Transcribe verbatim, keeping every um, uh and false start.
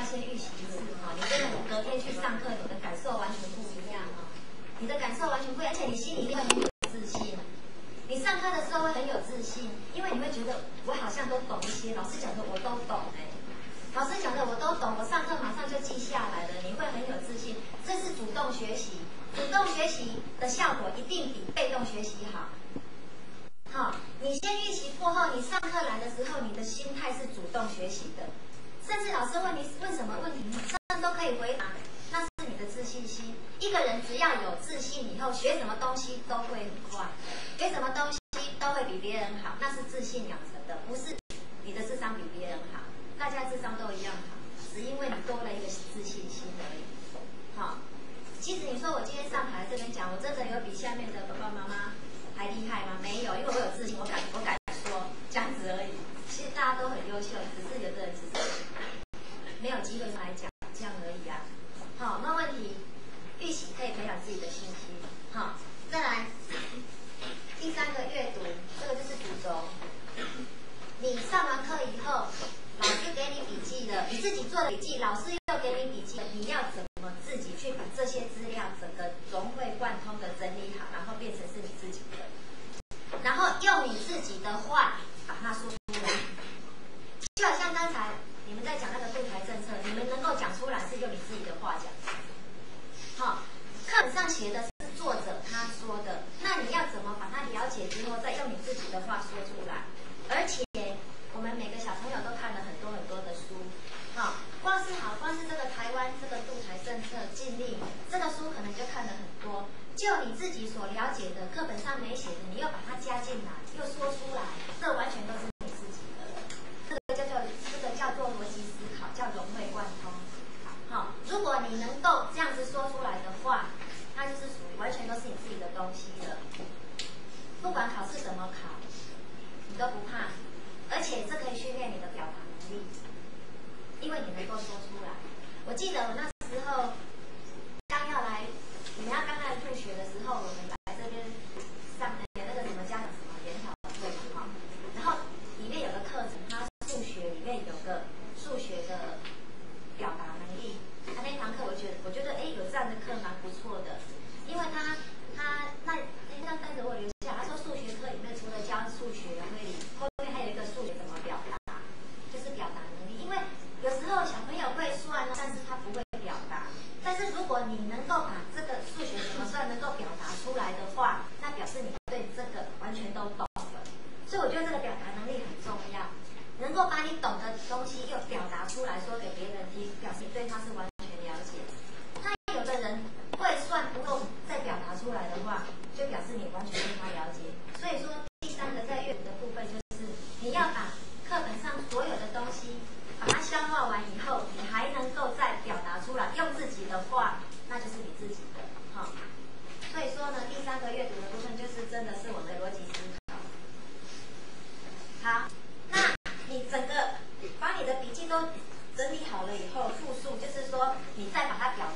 先预习一次哈，你真的你隔天去上课，你的感受完全不一样啊，你的感受完全不一样，而且你心里面会很有自信。你上课的时候会很有自信，因为你会觉得我好像都懂一些，老师讲的我都懂哎、欸，老师讲的我都懂，我上课马上就记下来了，你会很有自信，这是主动学习。主动学习的效果一定比被动学习好。好，你先预习过后，你上课来的时候，你的心态是主动学习的，甚至老师问你问什么问题，你马上都可以回答，那是你的自信心。一个人只要有自信以后，学什么东西都会很快，学什么东西都会比别人好，那是自信养成的，不是你的智商比别人好，大家智商都一样好，只因为你多了一个自信心而已。好。其实你说我今天上台这边讲，我真的有比下面的爸爸妈妈还厉害吗？没有，因为我有自信，我敢我敢说这样子而已。其实大家都很优秀，只是有的人只是没有机会来讲，这样而已啊。好，那问题预习可以培养自己的信心。好，再来第三个阅读，这个就是主轴。你上完课以后，老师给你笔记了，你自己做的笔记，老师又给你笔记了，你要怎么自己去把这些资料整个融会贯通的整理好，然后变成是你自己的，然后用你自己的话把它说出来。就好像刚才你们在讲那个渡台政策，你们能够讲出来是用你自己的话讲。好，课本上写的是作者他说的，那你要怎么把它了解之后，再用你自己的话说出来？而且我们每个小朋友都看了很多很多的书，好，光是好，光是这个台湾这个渡台政策禁令，这个书可能就看了很多。就你自己所了解的，课本上没写的，你又把它加进来，又说出来，这完全都是你自己的了。这个叫做这个叫做逻辑思考，叫融会贯通。好，如果你能够这样子说出来的话，它就是属于完全都是你自己的东西了。不管考试怎么考，你都不怕，而且这可以训练你的表达能力，因为你能够说出来。我记得我那时候刚要来，你们要刚来入学的时候，我们来这边上那个什么家长什么研讨会嘛，然后里面有个课程，它数学里面有个数学的表达能力，他那堂课我觉得我觉得哎有这样的课蛮不错的，因为他他那那带着我留下，他说数学课里面除了教数学会后面还有一个数学怎么表达，就是表达能力，因为有时候小朋友会算，但是他不会表达，但是如果你能够把这个数学怎么算能够表达出来的话，那表示你对这个完全都懂了，所以我觉得这个表达能力很重要，能够把你懂的东西又表达出来说给别人听，表示你对他是完全了解。那有的人会算不够再表达出来的话，就表示你完全对他了解。所以说第三个在阅读的部分就是你要把课本上所有的东西把它消化完以后，你还能够再表达出来，用自己的话，那就是你自己的。好，所以说呢，第三个阅读的部分就是真的是我们的逻辑思考。好，那你整个把你的笔记都整理好了以后，复述就是说你再把它表